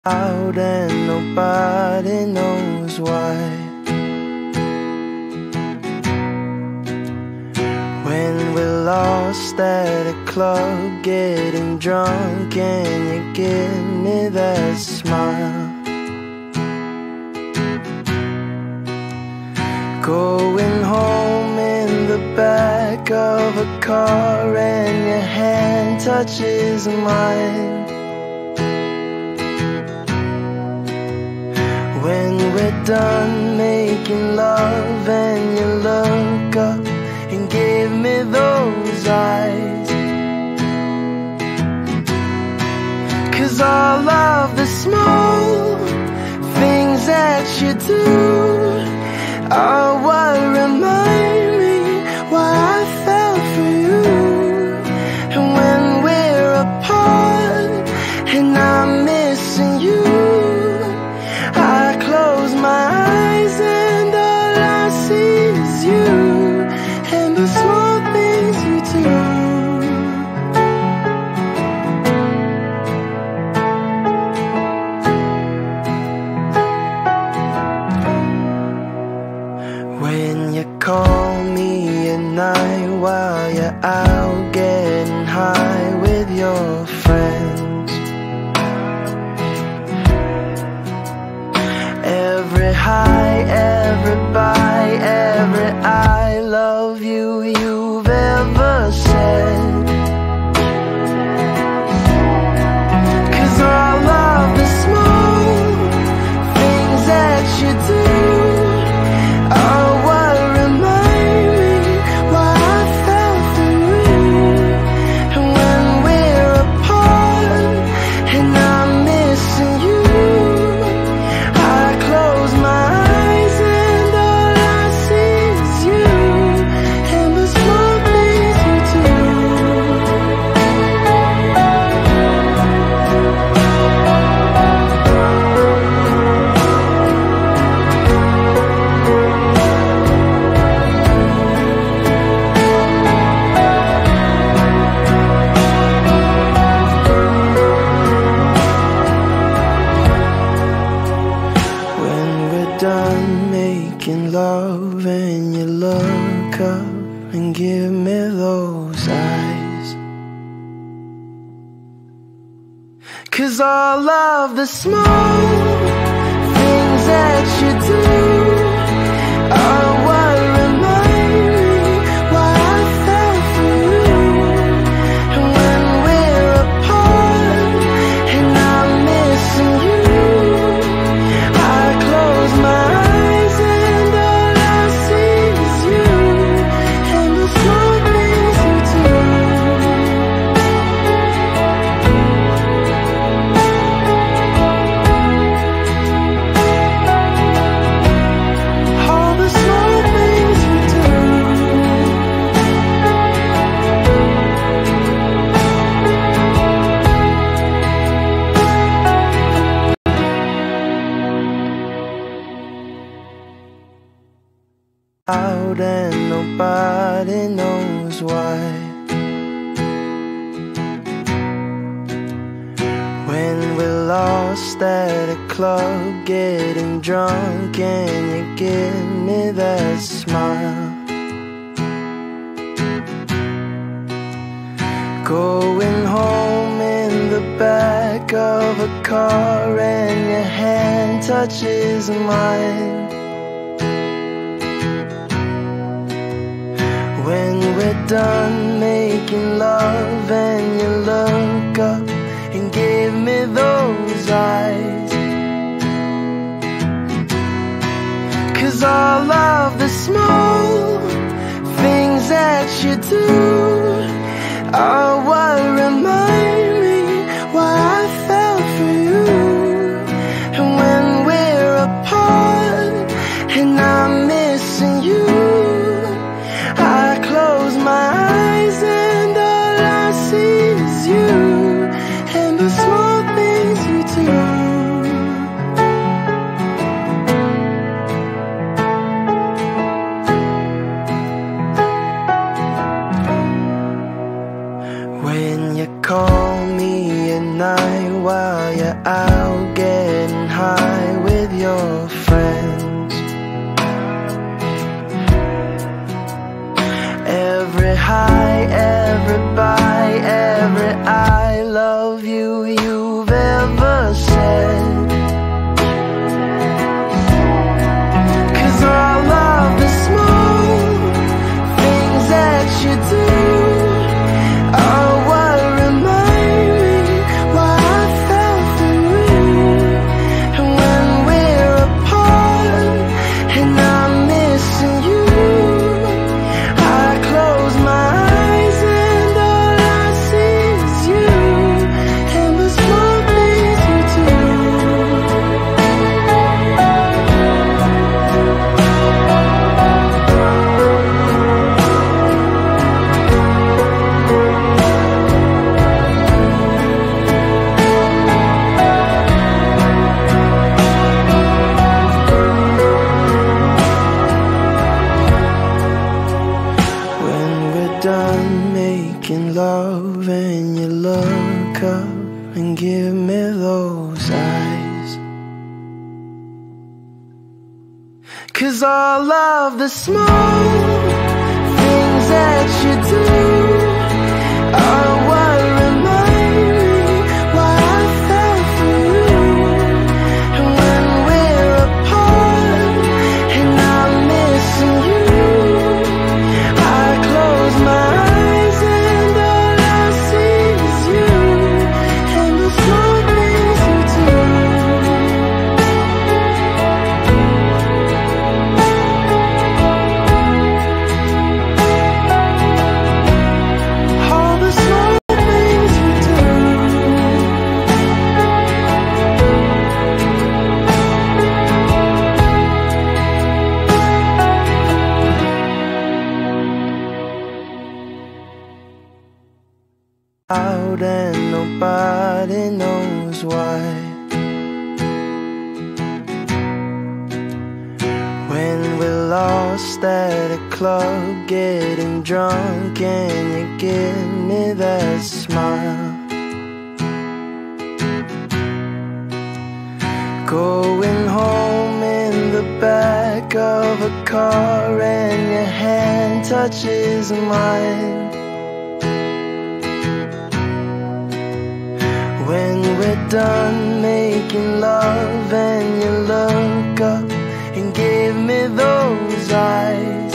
out and nobody knows why. When we're lost at a club getting drunk and you give me that smile, going home in the back of a car and your hand touches mine. When we're done making love and you look up and give me those eyes, 'cause all of the small things that you do are what remind me why I fell for you. And when we're apart and I'm missing you, I close my eyes and all I see is you and the small things you do. When you call me at night while you're out getting high with your friends, every high, every bye, every I love you you've ever said, 'cause all of the small things that you do are what remind me why I fell for you. And when we're apart and I'm missing you, I close my eyes and all I see is you and the small things you do. When we're done making love and you look up and give me those eyes, 'cause all of the small things that you do are what remind me why I fell for you. And when we're apart and I'm missing you, I close my eyes and all I see is you and the small things you do. All the small things you do. Out and nobody knows why. When we're lost at a club getting drunk and you give me that smile, going home in the back of a car and your hand touches mine. When we're done making love and you look up and give me those eyes, 'cause all of the small things that you do are what remind me why I fell for you. And when we're apart and I'm missing you, I close my eyes and all I see is you and the small things you do. your friends. Every high, every bye, every I love you you've ever said. 'Cause all of the small things that you do are what remind me why I fell for you. And when we're apart and I'm missing you, I close my eyes and all I see is you and the small things you do. When we're done making love and you look up and give me those eyes, 'cause all of the small things that you do are what remind me why I fell for you. And when we're apart and I'm missing you, I close my eyes and all I see is you and the small things you do. All the small things you do. Out and nobody knows why. When we're lost at a club getting drunk and you give me that smile, going home in the back of a car and your hand touches mine. When we're done making love and you look up and give me those eyes,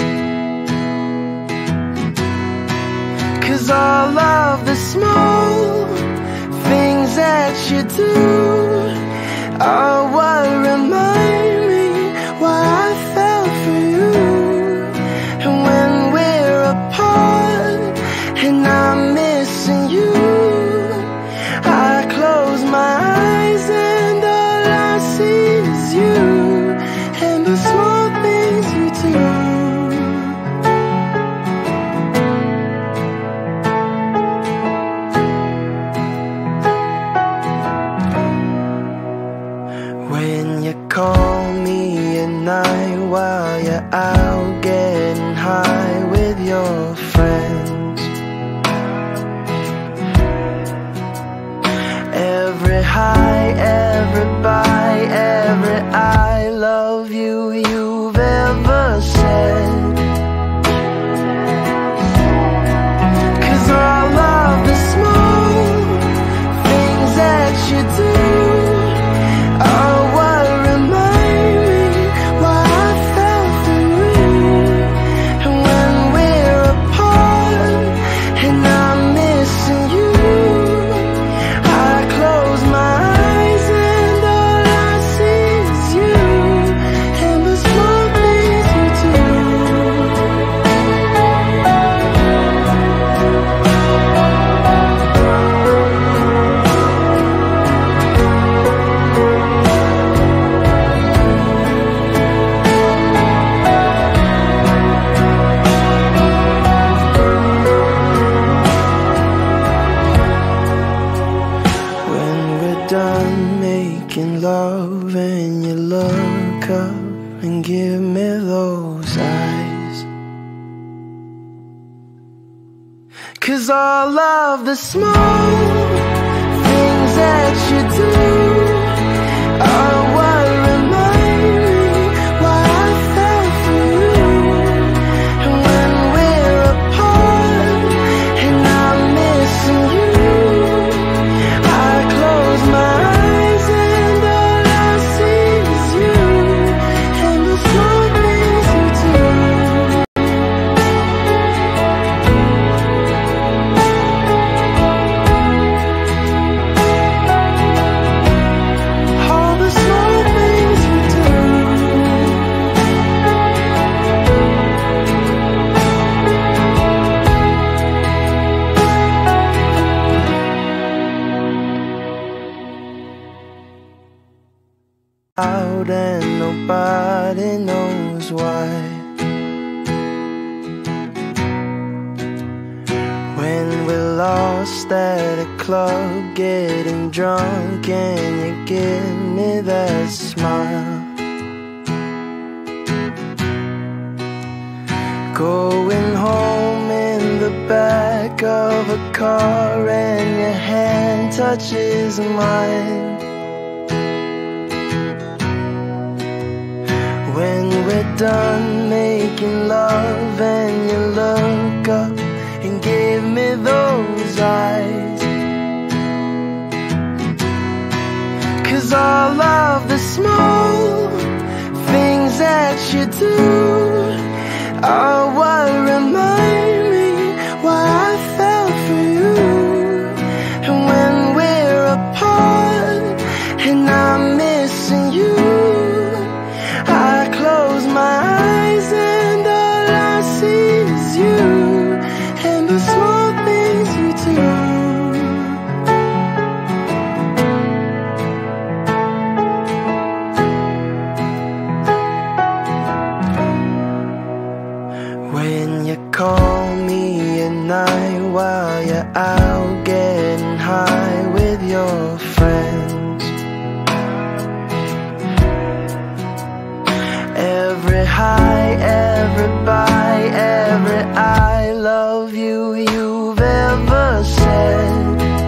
'cause all of the small things that you do are what remind me why I fell for you. And when we're apart and I'm missing you, I close my eyes and all I see is you and the small things you do. When you call me at night while you're out getting high with your friends, every high, every bye, every I love you you've ever said. 'Cause all of the small things that you do are what remind me why I fell for you. And when we're apart and I'm missing you, I close my eyes and all I see is you and the small things you do. When we're done making love and you look up and give me those eyes, 'cause all of the small things that you do are what remind out and nobody knows why. When we're lost at a club getting drunk and you give me that smile, going home in the back of a car and your hand touches mine. When we're done making love and you look up and give me those eyes, 'cause all of the small things that you do are what remind me why I fell for you. And when we're apart and I'm missing you, I close my eyes and all I see is you and the small things you do. When you call me at night while you're out getting high with your friends, every high, every bye, every I love you you've ever said,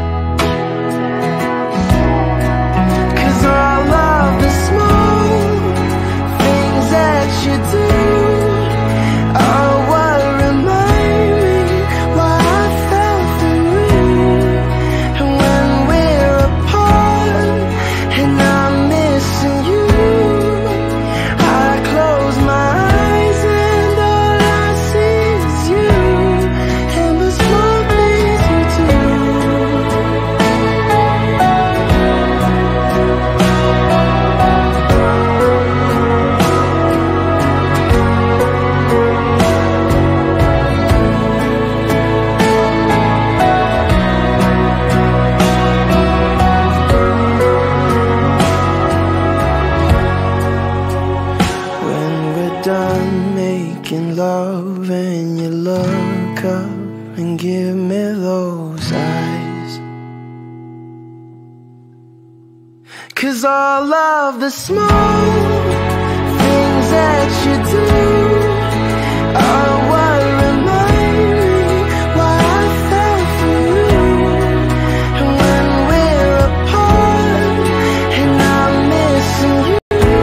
'cause all of the small things that you do are what remind me why I fell for you. And when we're apart and I'm missing you, I close my eyes and all I see is you and the small things you do. When we're done making love and you look up and give me those eyes, 'cause all of the small things that you do are what remind me why I fell for you. And when we're apart and I'm missing you,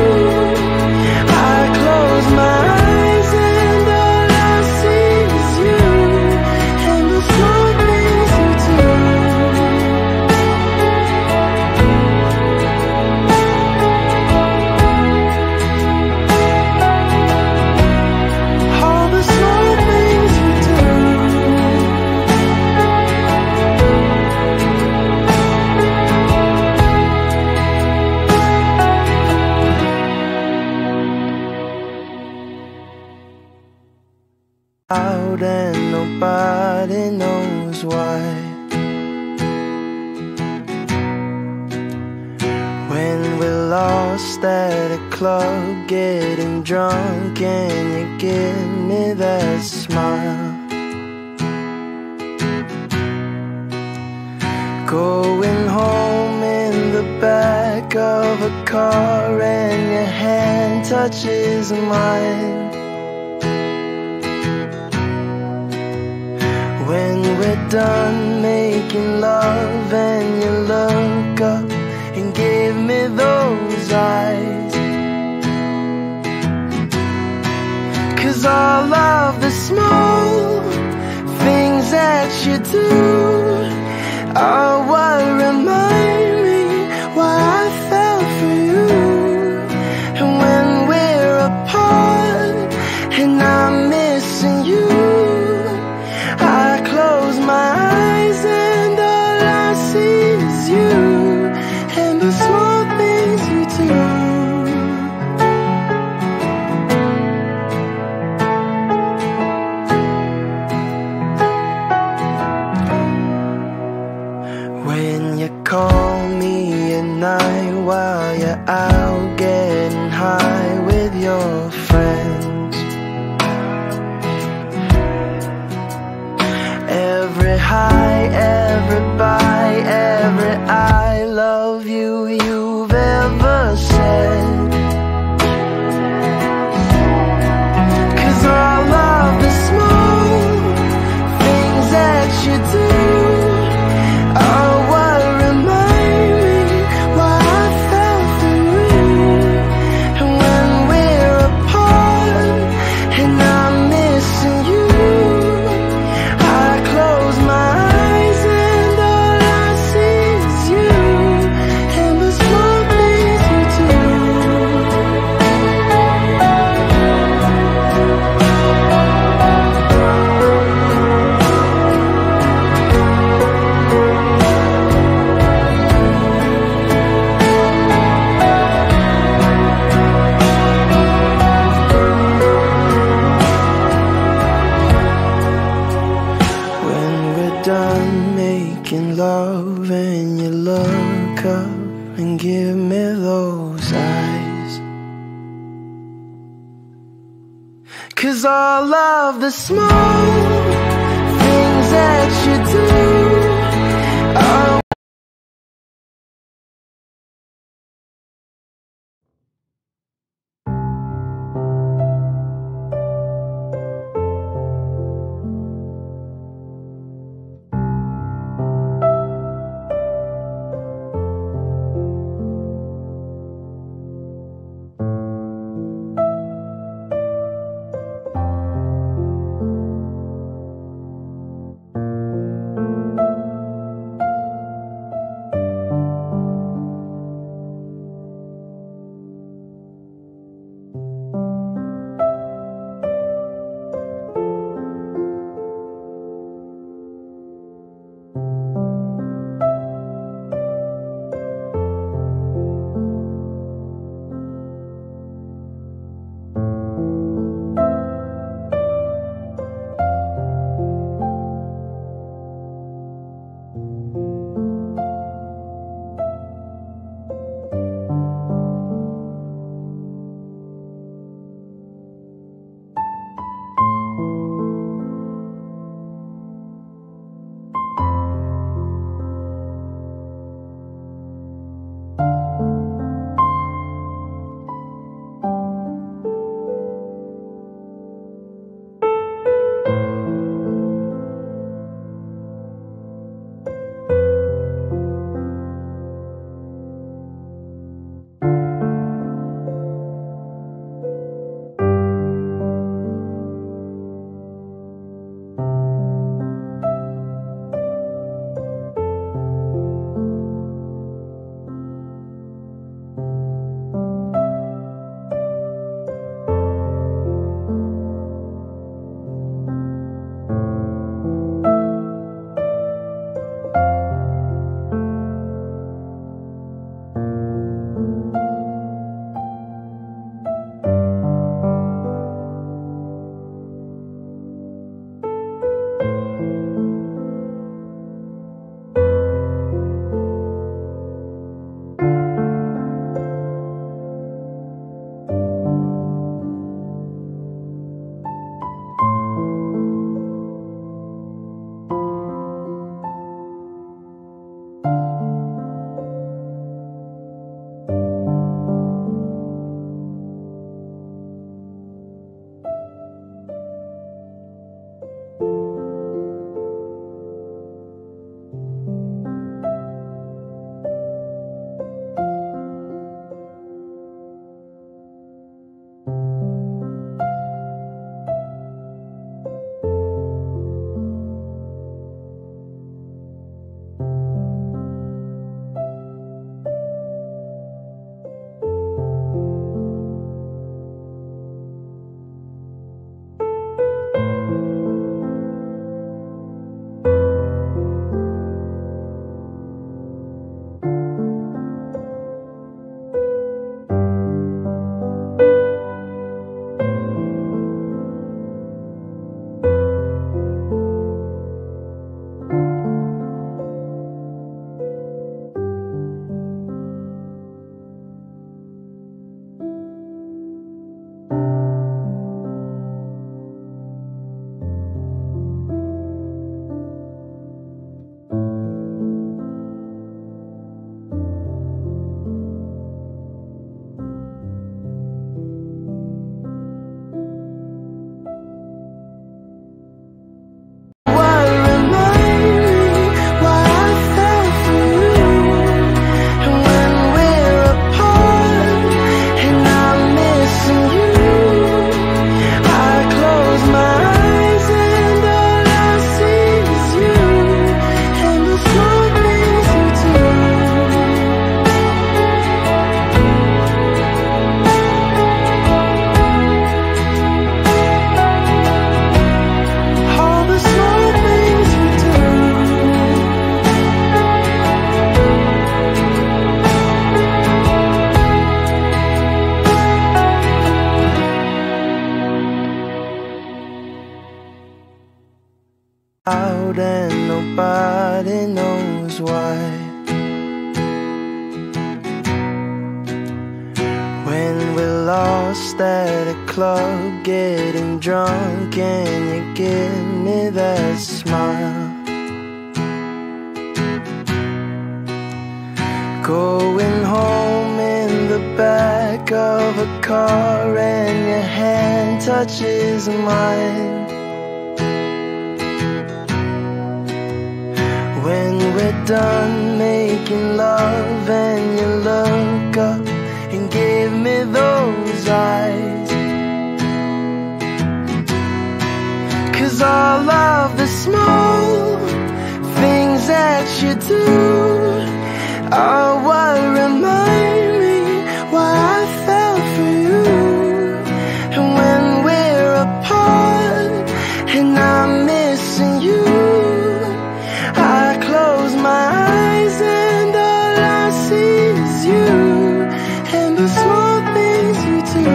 I close my eyes and all I see is you and the small things you do. All the small things you do. Out and nobody knows why. When we're lost at a club getting drunk and you give me that smile, going home in the back of a car and your hand touches mine. When we're done making love and you look up and give me those eyes, 'cause all of the small things that you do are what remind me why I fell for you. And when we're apart and I'm missing you, I close my eyes and all I see is you and the small things you do. out getting high with your friends. Every high, every bye, every I love you you've ever said. 'Cause all of the small things that you do are what remind me why I felt the room. And when we're apart and I'm missing you, I close my eyes and all I see is you and the small things you do. When we're done making love and you look up and give me those eyes, 'cause all of the small things that you do are knows why. When we're lost at a club, getting drunk, and you give me that smile. Going home in the back of a car, and your hand touches mine. When we're done making love, and you look up and give me those eyes. 'Cause all of the small things that you do are what remind me why I fell for you. And when we're apart and I'm missing you, I close my eyes and all I see is you and the small things you do.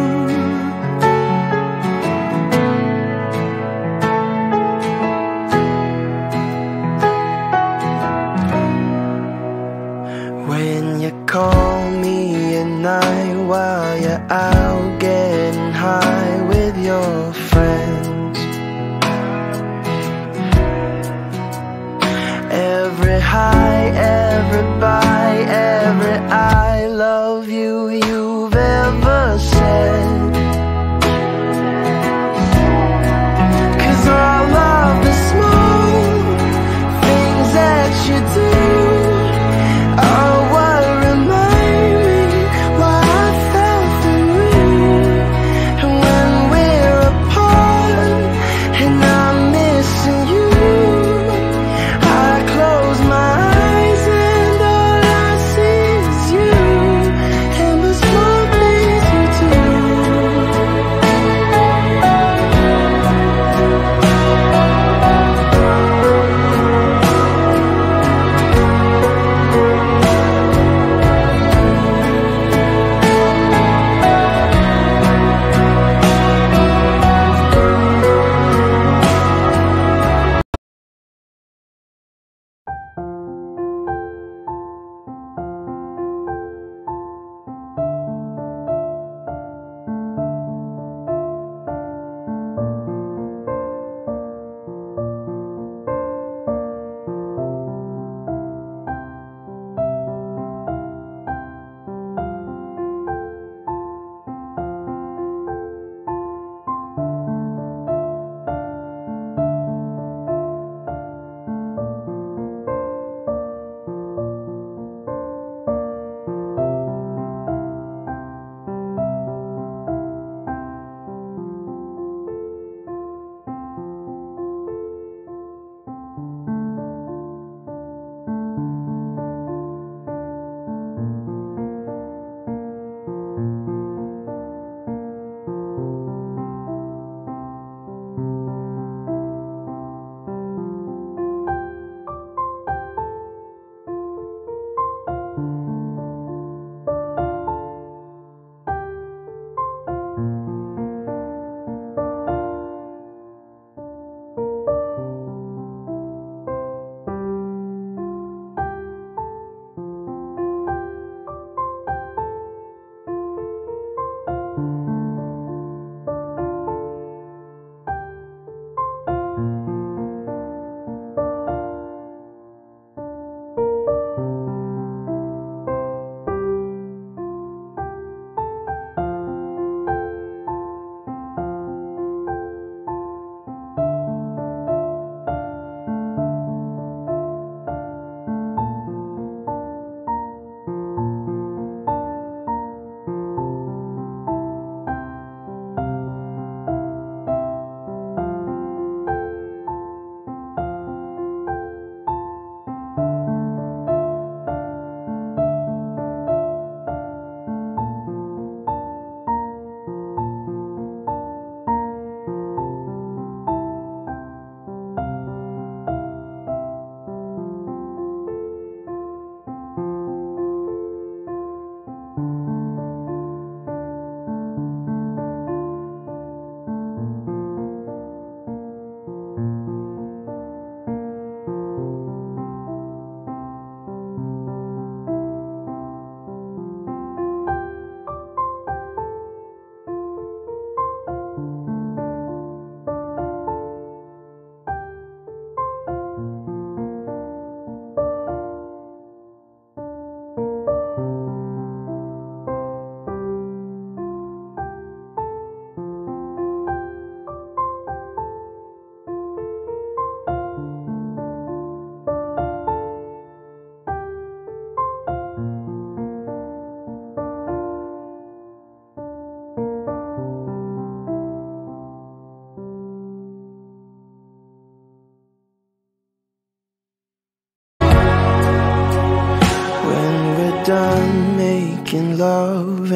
When you call me at night while you're out getting high with your friends, every high, every bye, every I love you you've ever said. 'Cause all of the small things that you do are what remind me why I fell for you. And when we're apart and I'm missing you, I close my eyes and all I see is you and the small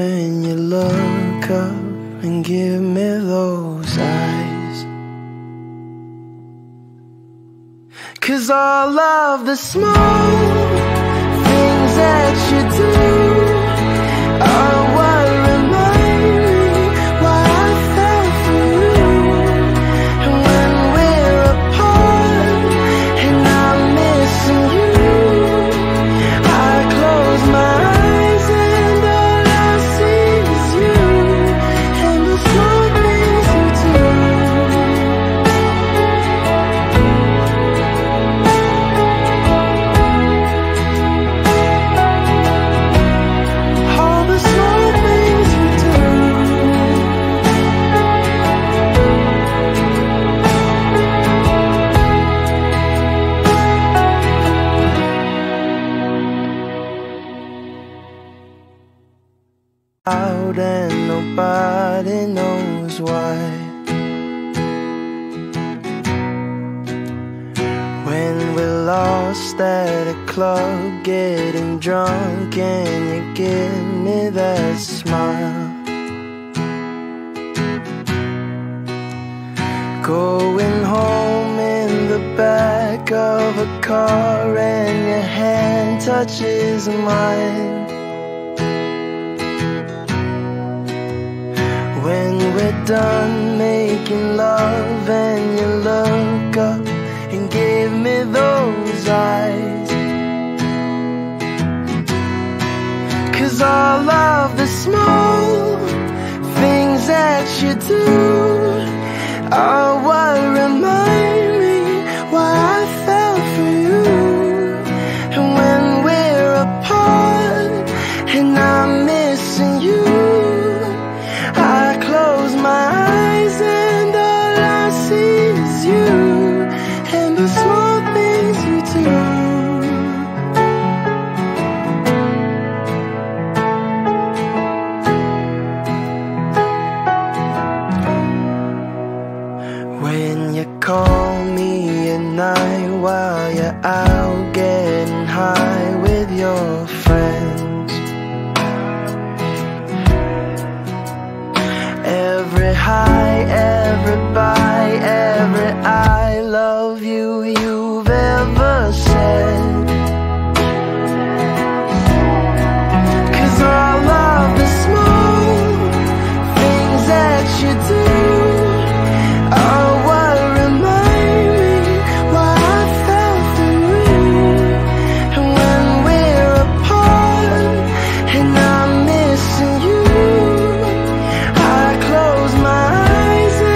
when you look up and give me those eyes. 'Cause all of the small things that you do are what remind me why I fell for you. And when we're apart and I'm missing you, I close my eyes and all I see is you and the small things you do. All the small things you do. Out and nobody knows why. When we're lost at a club, getting drunk, and you give me that smile. Going home in the back of a car, and your hand touches mine. When we're done making love and you look up and give me those eyes. 'Cause all of the small things that you do are what remind me why I fell for you. And when we're apart and I'm missing you, I close my eyes and all I see is you and the small things you do. When you call me at night while you're out getting high with your friends, every high, every bye, every I love you you've ever said. 'Cause all of the small things that you do are what remind me why I fell for you. And when we're apart and I'm missing you, I close my eyes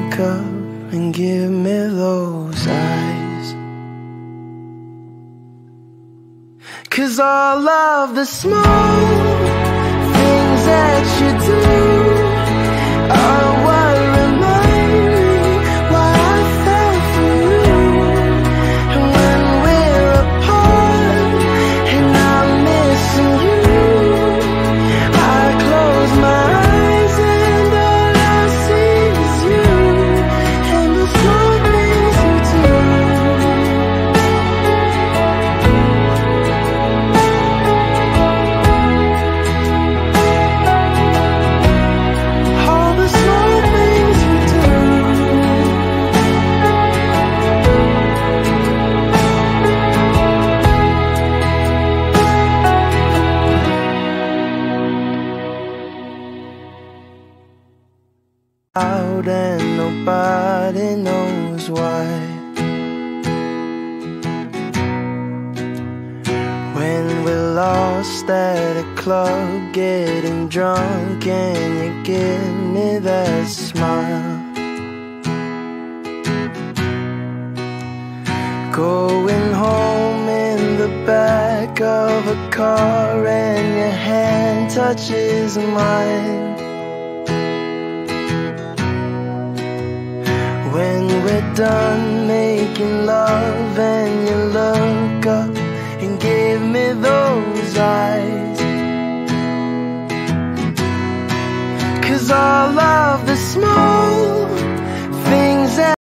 look up and give me those eyes. 'Cause all of the small things that you do are what remind me why I fell for you. And when we're apart and I'm missing you, I close my eyes and all I see is you and the small things you do. All the small things you do. Out and nobody knows why. When we're lost at a club, getting drunk, and you give me that smile. Going home in the back of a car and your hand touches mine. When we're done making love and you look up and give me those eyes. 'Cause all of the small things that